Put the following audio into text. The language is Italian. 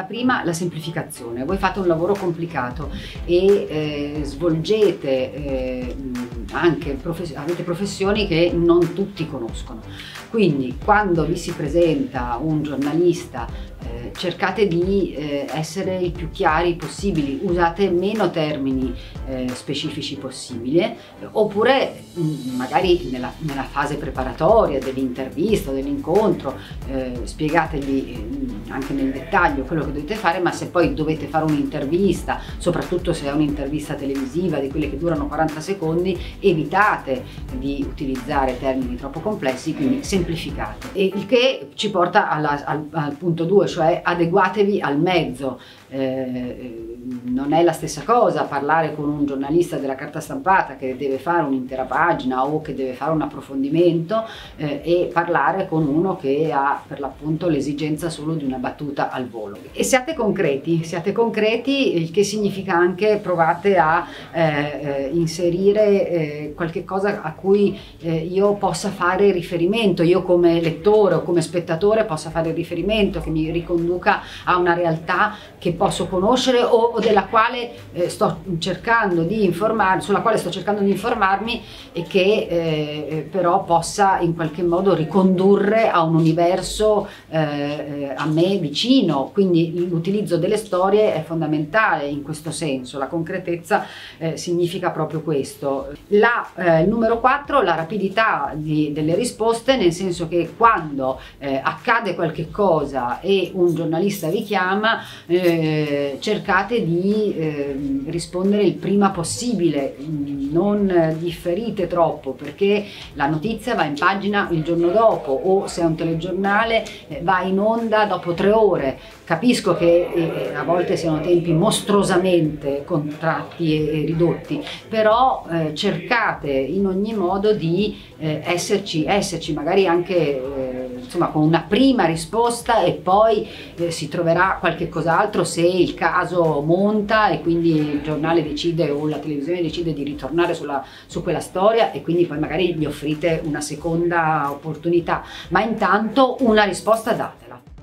prima, la semplificazione. Voi fate un lavoro complicato e svolgete anche avete professioni che non tutti conoscono. Quindi quando vi si presenta un giornalista, cercate di essere il più chiari possibili, usate meno termini specifici possibile, oppure magari nella fase preparatoria dell'intervista o dell'incontro spiegategli anche nel dettaglio quello che dovete fare, ma se poi dovete fare un'intervista, soprattutto se è un'intervista televisiva di quelle che durano 40 secondi, evitate di utilizzare termini troppo complessi, quindi semplificate. E il che ci porta al punto 2, cioè adeguatevi al mezzo. Non è la stessa cosa parlare con un giornalista della carta stampata che deve fare un'intera pagina o che deve fare un approfondimento e parlare con uno che ha per l'appunto l'esigenza solo di una battuta al volo. E siate concreti, il che significa anche provate a inserire qualche cosa a cui io possa fare riferimento, io come lettore o come spettatore possa fare riferimento, che mi riconduca a una realtà che posso conoscere o della quale sto cercando di informarmi, sulla quale sto cercando di informarmi, e che però possa in qualche modo ricondurre a un universo a me vicino. Quindi l'utilizzo delle storie è fondamentale in questo senso, la concretezza significa proprio questo. Numero 4, la rapidità delle risposte, nel senso che quando accade qualche cosa e un giornalista vi chiama, cercate di rispondere il prima possibile, non differite troppo, perché la notizia va in pagina il giorno dopo, o se è un telegiornale va in onda dopo 3 ore. Capisco che a volte siano tempi mostruosamente contratti e ridotti, però cercate in ogni modo di esserci magari anche insomma con una prima risposta, e poi si troverà qualche cos'altro se il caso monta e quindi il giornale decide o la televisione decide di ritornare su quella storia, e quindi poi magari gli offrite una seconda opportunità, ma intanto una risposta datela.